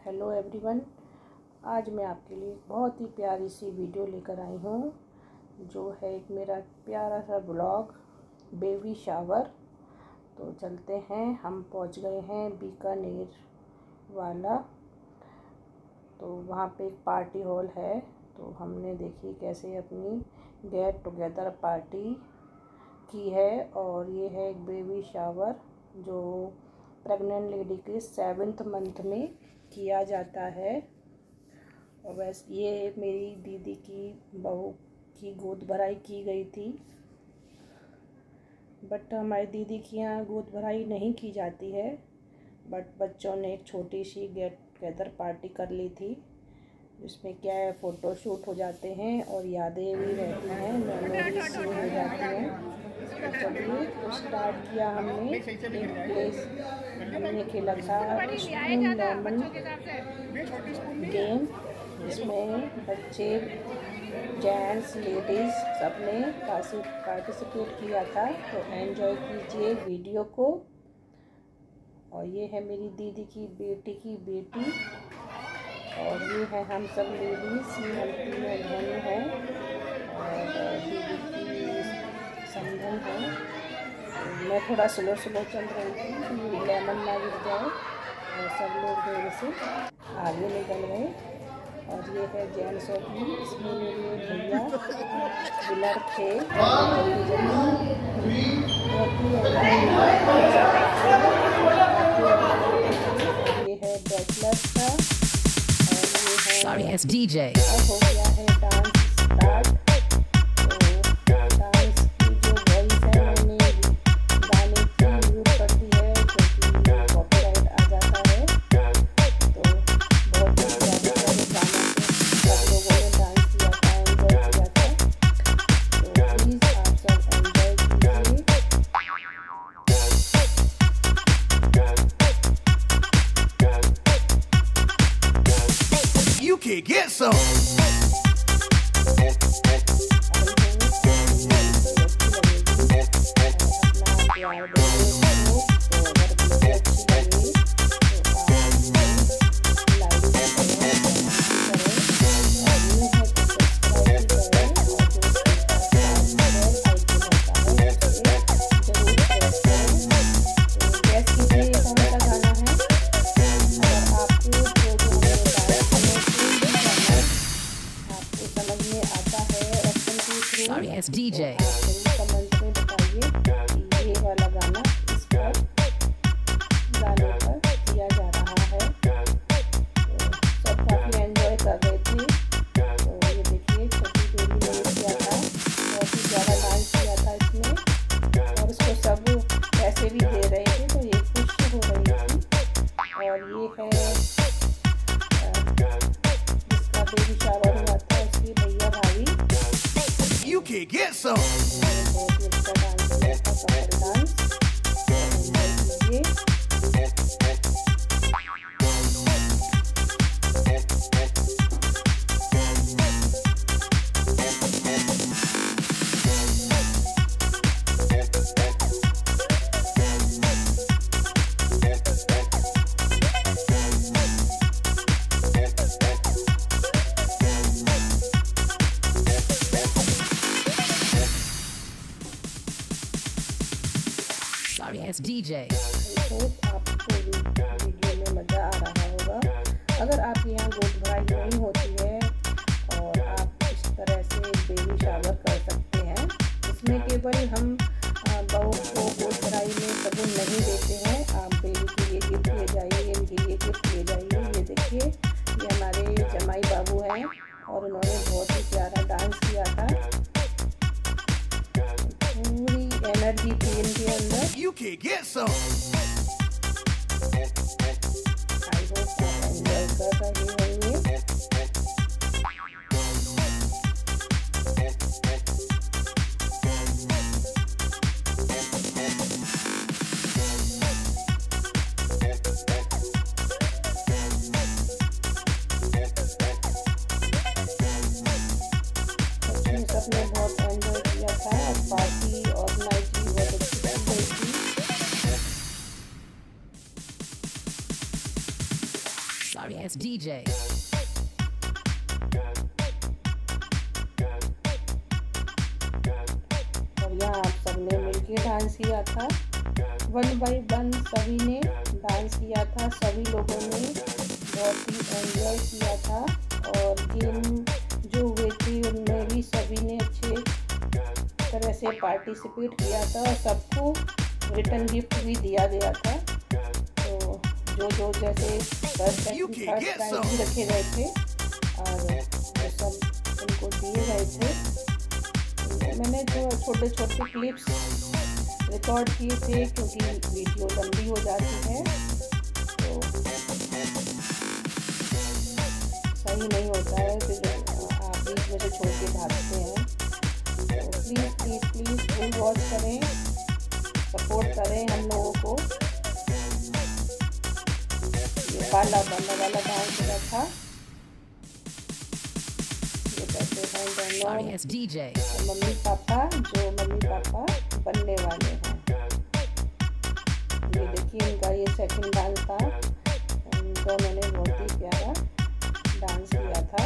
Hello everyone. आज मैं आपके लिए बहुत ही प्यारी सी वीडियो लेकर आई हूँ, जो है एक मेरा प्यारा सा ब्लॉग बेबी शावर। तो चलते हैं, हम पहुँच गए हैं बीकानेर वाला। तो वहाँ पे एक पार्टी हॉल है, तो हमने देखी कैसे अपनी गेट टुगेदर पार्टी की है। और ये है एक बेबी शावर जो प्रेग्नेंट लेडी के 7th मंथ में किया जाता है। और वैसे ये मेरी दीदी की बहू की गोद भराई की गई थी, बट हमारी दीदी के यहाँ गोद भराई नहीं की जाती है। बट बच्चों ने एक छोटी सी गेट टुगेदर पार्टी कर ली थी, जिसमें क्या है फ़ोटो शूट हो जाते हैं और यादें भी रहती हैं, मेमोरीज सेव हो जाती हैं। तो चलिए स्टार्ट किया हमने। एक प्लेस हमने खेला था स्पून लेमन गेम, जिसमें बच्चे जेंट्स लेडीज़ सब ने पार्टिसिपेट किया था। तो एंजॉय कीजिए वीडियो को। और ये है मेरी दीदी की बेटी और ये है हम सब लेडीज़, हम तीनों बहनें हैं और दीदी की समधन है। मैं थोड़ा स्लो चल रही थी, लेमन ना गिर जाए, और सब लोग देर से आगे निकल गए। और ये है जेंट्स की, इसमें मेरे भैया विनर थे। ये है बैचलर्स का, और ये है DJ। अब हो गया है dance start. You can get some. DJ। Comment में बताइए कि ये वाला गाना इस पर गाने पर किया जा रहा है। तो सब काफ़ी एंजॉय कर रहे थे। तो ये देखिए छोटी बेबी ने किया था, बहुत ही ज़्यादा डांस किया था इसमें, और इसको सब पैसे भी दे रहे थे, तो ये खुश हो रही थी। और ये है जिसका बेबी शावर हुआ था, उसकी भैया भाभी। You can get some. DJ। आपको वीडियो में मज़ा आ रहा होगा। अगर आपके यहाँ गोद भराई नहीं होती है और आप इस तरह से बेबी शावर कर सकते हैं, इसमें केवल हम बहू को गोद भराई में सबूत नहीं देते हैं। आप बेबी के लिए गिफ्ट ले जाइए, इनके लिए गिफ्ट ले जाइए। ये देखिए, ये हमारे जमाई बाबू हैं और उन्होंने बहुत ही प्यारा डांस किया था। पूरी एनर्जी थी इनके अंदर। You can get some. I hope आप एंजॉय कर रहे होंगे। सबने बहुत एंजॉय किया था और पार्टी ऑर्गेनाइज भी बहुत अच्छी की गई थी। Sorry ass DJ. और यहाँ आप सबने मिलके डांस किया था, 1 by 1 सभी ने डांस किया था, सभी लोगों ने बहुत ही एंजॉय किया था। और गेम जो हुए थे उनमें भी सभी ने अच्छे तरह से पार्टिसिपेट किया था और सबको रिटर्न गिफ्ट भी दिया गया था। तो जो जैसे फर्स्ट प्राइज भी रखे गए थे और वो सब उनको दिए गए थे। मैंने जो छोटे छोटे क्लिप्स रिकॉर्ड किए थे क्योंकि वीडियो लंबी हो जाती है तो सही नहीं होता है, फिर आप बीच में से छोड़ के भागते हैं। तो please please please full watch करें, सपोर्ट करें हम लोगों को। ये वाला डांस हो रहा था, ये कहते हैं मम्मी पापा बनने वाले हैं। ये देखिए इनका ये सेकंड डांस था, दोनों ने बहुत ही प्यारा डांस किया था।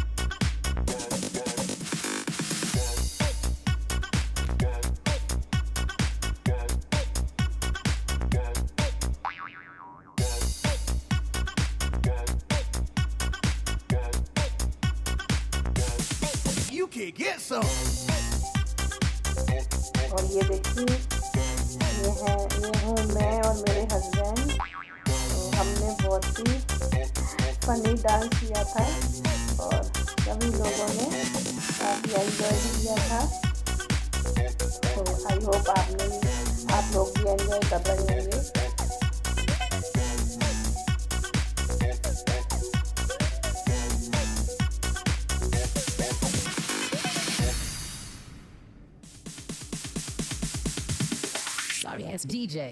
You can get some. और ये देखिए ये हूँ मैं और मेरे हस्बैंड, तो हमने बहुत ही फनी डांस किया था और सभी लोगों ने काफ़ी एंजॉय भी किया था। तो आई होप आप लोग भी एंजॉय कर रहे होंगे। Sorry ass DJ.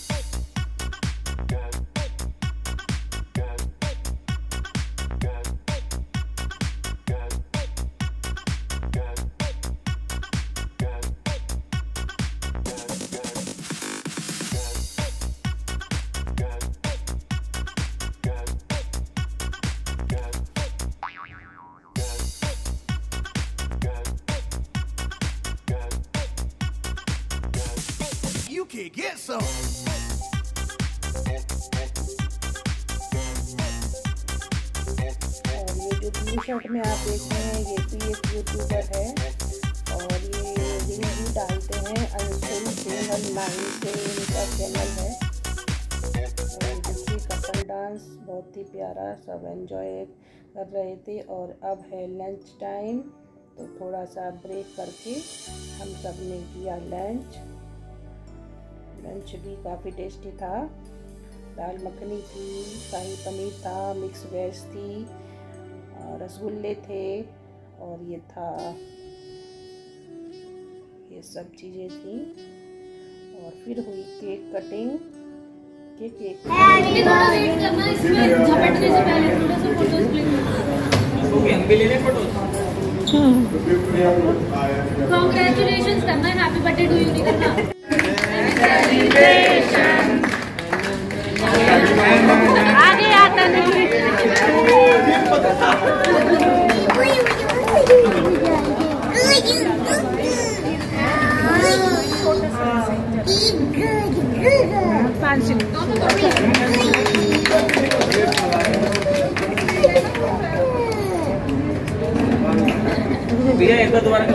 You can get some. और ये जो ब्लू शर्ट में आप देख रहे हैं ये भी एक यूट्यूबर है और ये रील भी डालते हैं, अंशुल चैनल 9 से इनका चैनल है। और देखिए कपल डांस बहुत ही प्यारा, सब एंजॉय कर रहे थे। और अब है लंच टाइम, तो थोड़ा सा ब्रेक करके हम सब ने किया लंच भी काफ़ी टेस्टी था। दाल मखनी थी, शाही पनीर था, मिक्स वेज थी, रसगुल्ले थे और ये था, ये सब चीज़ें थी। और फिर हुई केक कटिंग। Congratulations करना है, हैप्पी बर्थडे टू यू नहीं करना। आगे आता नहीं। भैया एक बार दोबारा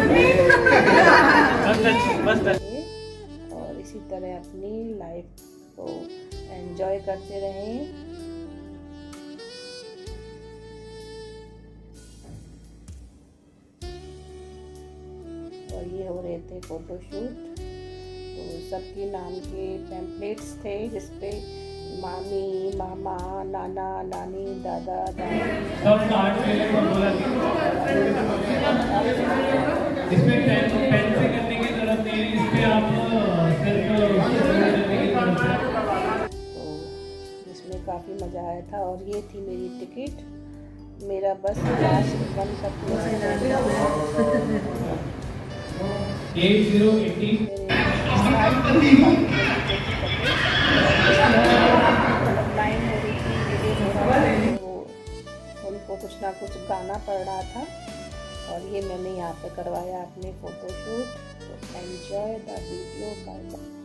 बस। और इसी तरह अपनी लाइफ को एंजॉय करते रहें। और ये हो रहे थे फोटोशूट, तो सबके नाम के पैम्पलेट्स थे जिसपे मामी, मामा, नाना, नानी, दादा, दादी। इसमें पेन से करने की जरूरत नहीं है, इसमें आप तो जिसमें काफ़ी मज़ा आया था। और ये थी मेरी टिकट, मेरा बस लास्ट 1 तक लाइन हो रही थी, कुछ ना कुछ गाना पड़ रहा था और ये मैंने यहाँ पे करवाया अपने फ़ोटोशूट। तो enjoy the video. Bye bye.